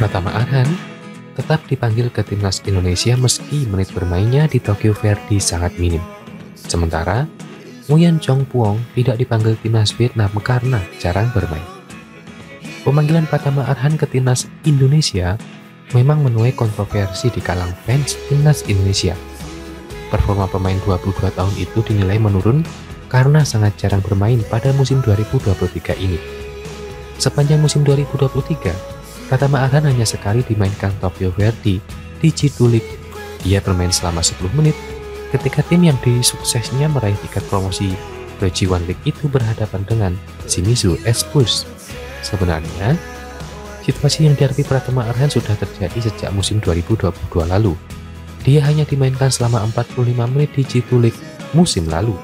Pratama Arhan tetap dipanggil ke timnas Indonesia meski menit bermainnya di Tokyo Verde sangat minim. Sementara Nguyen Chong Puong tidak dipanggil timnas Vietnam karena jarang bermain. Pemanggilan Pratama Arhan ke timnas Indonesia memang menuai kontroversi di kalangan fans timnas Indonesia. Performa pemain 22 tahun itu dinilai menurun karena sangat jarang bermain pada musim 2023 ini. Sepanjang musim 2023, Pratama Arhan hanya sekali dimainkan Tokyo Verde di G2 League. Dia bermain selama 10 menit ketika tim yang disuksesnya meraih tiket promosi ke G1 League itu berhadapan dengan Shimizu S-Pulse. Sebenarnya, situasi yang dihadapi Pratama Arhan sudah terjadi sejak musim 2022 lalu. Dia hanya dimainkan selama 45 menit di G2 League musim lalu.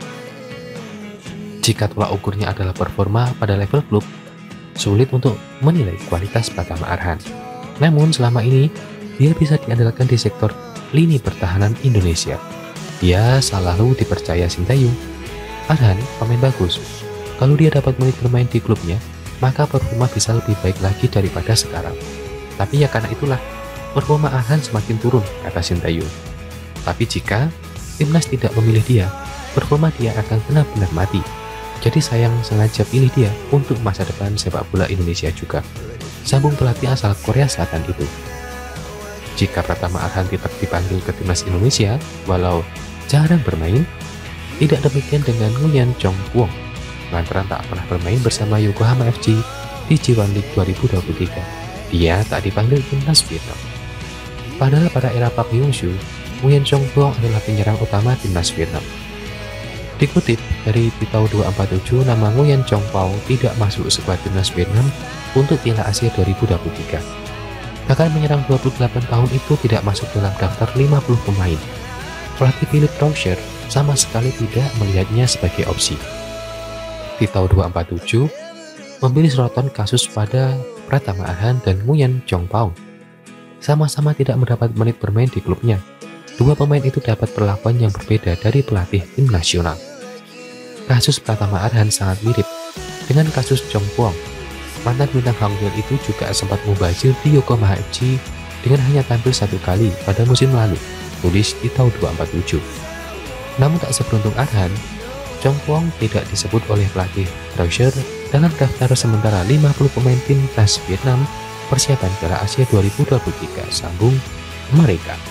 Jika tolak ukurnya adalah performa pada level klub, sulit untuk menilai kualitas Pratama Arhan. Namun selama ini, dia bisa diandalkan di sektor lini pertahanan Indonesia. Dia selalu dipercaya Sintayong. Arhan pemain bagus. Kalau dia dapat menit bermain di klubnya, maka performa bisa lebih baik lagi daripada sekarang. Tapi ya karena itulah, performa Arhan semakin turun, kata Sintayong. Tapi jika timnas tidak memilih dia, performa dia akan benar-benar mati. Jadi sayang sengaja pilih dia untuk masa depan sepak bola Indonesia juga, sambung pelatih asal Korea Selatan itu. Jika Pratama Arhan tetap dipanggil ke timnas Indonesia, walau jarang bermain, tidak demikian dengan Nguyen Chong Puong, lantaran tak pernah bermain bersama Yokohama FC di G1 League 2023. Dia tak dipanggil timnas Vietnam. Padahal pada era Park Hang-seo, Nguyen Chong Puong adalah penyerang utama timnas Vietnam. Dikutip dari Pitau 247, nama Nguyen Chong Puong tidak masuk skuad timnas Vietnam untuk Piala Asia 2023. Bahkan penyerang 28 tahun itu tidak masuk dalam daftar 50 pemain. Pelatih Philippe Troucher sama sekali tidak melihatnya sebagai opsi. Pitau 247 memberi sorotan kasus pada Pratama Arhan dan Nguyen Chong Puong. Sama-sama tidak mendapat menit bermain di klubnya. Dua pemain itu dapat perlakuan yang berbeda dari pelatih tim nasional. Kasus Pratama Arhan sangat mirip dengan kasus Chong Puong. Mantan bintang Hangzhou itu juga sempat mubazir di Yokohama FC dengan hanya tampil satu kali pada musim lalu, tulis di tahun 247. Namun tak seberuntung Arhan, Chong Puong tidak disebut oleh pelatih Troucher dalam daftar sementara 50 pemain timnas Vietnam persiapan Piala Asia 2023, sambung mereka.